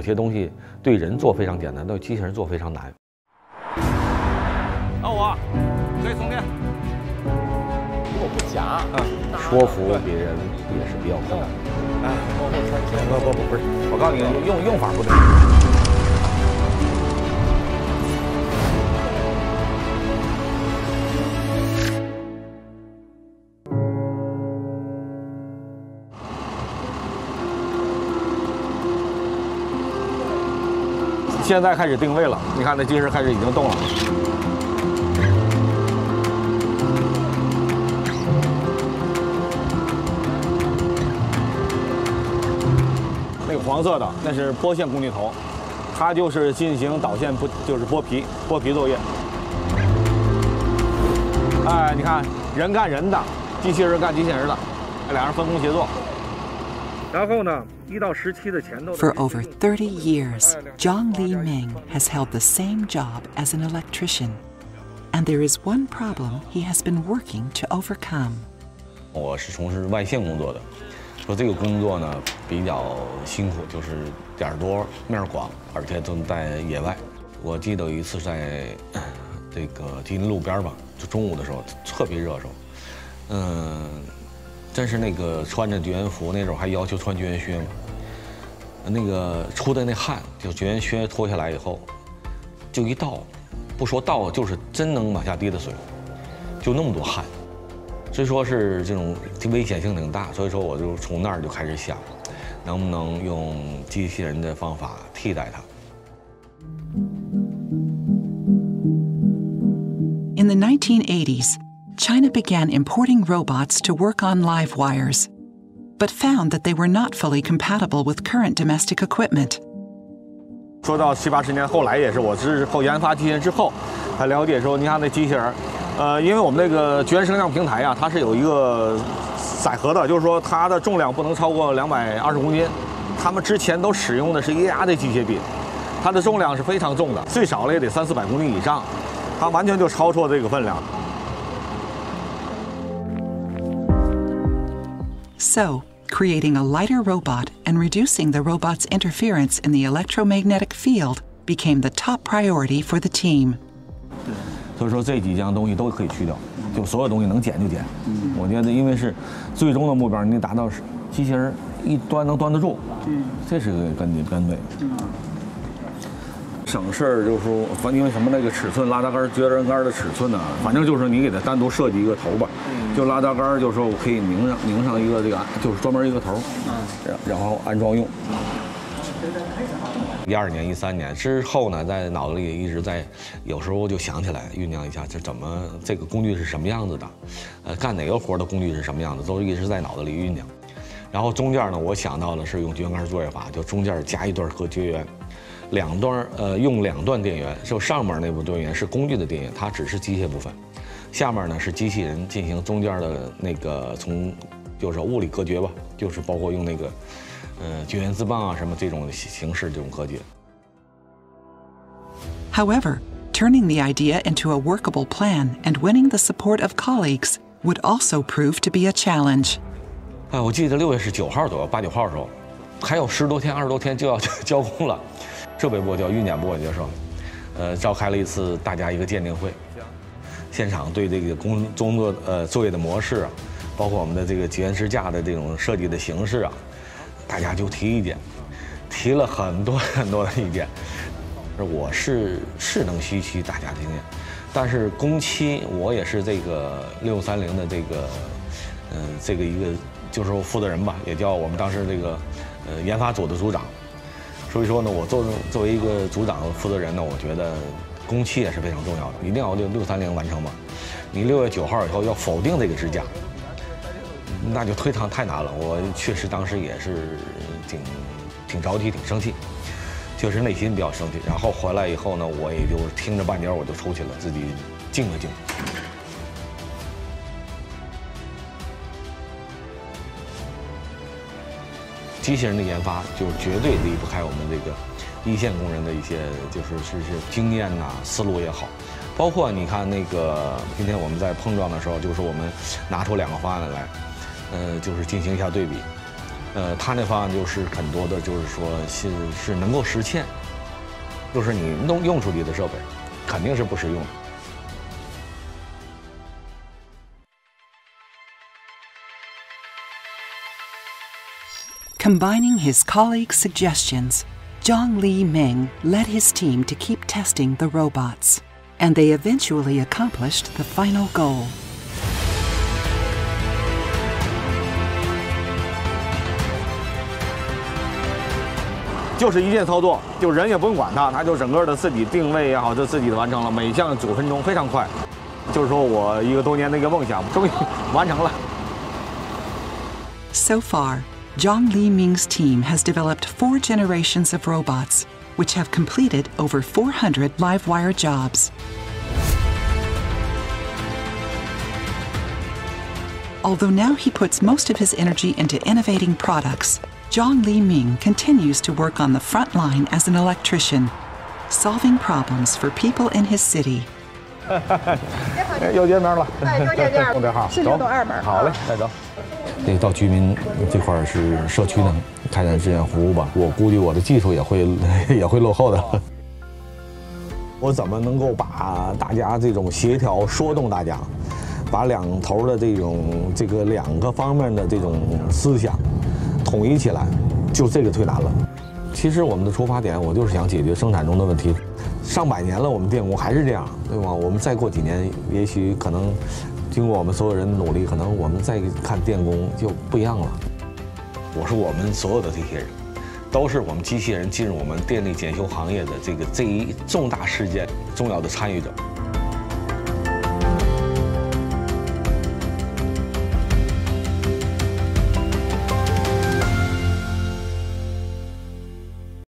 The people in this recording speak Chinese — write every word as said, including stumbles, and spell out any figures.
些东西对人做非常简单，对机器人做非常难。 到我，可以充电。如果不夹， 嗯，说服别人也是比较困难。 哎，包括穿鞋， 不不不不是，我告诉你，用用法不对。 现在开始定位了，你看那机器人开始已经动了。那个黄色的那是剥线工具头，它就是进行导线不就是剥皮剥皮作业。哎，你看人干人的，机器人干机器人的，俩人分工协作。然后呢？ For over thirty years, Zhang Liming has held the same job as an electrician, and there is one problem he has been working to overcome. 我是从事外线工作的，说这个工作呢比较辛苦，就是点儿多面儿广，而且都在野外。我记得有一次在这个吉林路边吧，就中午的时候特别热的时候，嗯。 真是那个穿着绝缘服，那时候还要求穿绝缘靴嘛。那个出的那汗，就绝缘靴脱下来以后，就一倒，不说倒，就是真能往下滴的水，就那么多汗。所以说是这种危险性挺大，所以说我就从那儿就开始想，能不能用机器人的方法替代它。 In the nineteen eighties, China began importing robots to work on live wires, but found that they were not fully compatible with current domestic equipment. 说到七八十年，后来也是我之后研发机器人之后，才了解说，你看那机器人，呃，因为我们那个绝缘升降平台呀、啊，它是有一个载荷的，就是说它的重量不能超过两百二十公斤。他们之前都使用的是液压的机械臂，它的重量是非常重的，最少了也得三四百公斤以上，它完全就超出了这个分量。 So, creating a lighter robot and reducing the robot's interference in the electromagnetic field became the top priority for the team. 所以说这几样东西都可以去掉，就所有东西能减就减。我觉得，因为是最终的目标，你得达到机器人一端能端得住，这是个根根本。省事儿就是说，反因为什么那个尺寸拉达杆、绝缘杆的尺寸呢，反正就是你给它单独设计一个头吧。 就拉达杆，就是说我可以拧上拧上一个这个，就是专门一个头，然然后安装用。一二年、一三年之后呢，在脑子里一直在，有时候就想起来酝酿一下，这怎么这个工具是什么样子的，呃，干哪个活的工具是什么样子，都一直在脑子里酝酿。然后中间呢，我想到的是用绝缘杆作业法，就中间加一段和绝缘，两段呃用两段电源，就上面那部电源是工具的电源，它只是机械部分。 下面呢是机器人进行中间的那个从，就是物理隔绝吧，就是包括用那个，呃，绝缘自棒啊什么这种形式这种隔绝。 However, turning the idea into a workable plan and winning the support of colleagues would also prove to be a challenge. 哎，我记得六月十九号左右，八九号的时候，还有十多天、二十多天就要交工了。设备部叫运检部就说，呃，召开了一次大家一个鉴定会。 现场对这个工工作呃作业的模式啊，包括我们的这个绝缘支架的这种设计的形式啊，大家就提意见，提了很多很多的意见。我是是能吸取大家的经验，但是工期我也是这个六三零的这个嗯、呃、这个一个就是说负责人吧，也叫我们当时这个呃研发组的组长。所以说呢，我作作为一个组长负责人呢，我觉得。 工期也是非常重要的，一定要六六三零完成嘛。你六月九号以后要否定这个支架，那就推搪太难了。我确实当时也是挺挺着急、挺生气，确实内心比较生气。然后回来以后呢，我也就听着半截我就出去了，自己静了静。机器人的研发就是绝对离不开我们这个。 一线工人的一些就是是是经验呐、思路也好，包括你看那个今天我们在碰撞的时候，就是我们拿出两个方案来，呃，就是进行一下对比， 呃，他那方案就是很多的，就是说是是能够实现，就是你弄用出去的设备，肯定是不实用的。 Combining his colleagues' suggestions, Zhang Liming led his team to keep testing the robots, and they eventually accomplished the final goal. 就是一键操作，就人也不用管它，它就整个的自己定位也好，就自己的完成了，每项九分钟，非常快。就是说我一个多年的一个梦想，终于完成了。 So far, Zhang Liming's team has developed four generations of robots, which have completed over four hundred live wire jobs. Although now he puts most of his energy into innovating products, Zhang Liming continues to work on the front line as an electrician, solving problems for people in his city. 又见面了， 哎，又见面了， 弄点好， 是六栋二门。 好嘞，再走。 这到居民这块是社区呢开展志愿服务吧，我估计我的技术也会也会落后的。 我怎么能够把大家这种协调说动大家，把两头的这种这个两个方面的这种思想统一起来，就这个最难了。其实我们的出发点，我就是想解决生产中的问题。上百年了，我们电工还是这样，对吗？我们再过几年，也许可能。 经过我们所有人的努力，可能我们再看电工就不一样了。我说我们所有的这些人，都是我们机器人进入我们电力检修行业的这个这一重大事件重要的参与者。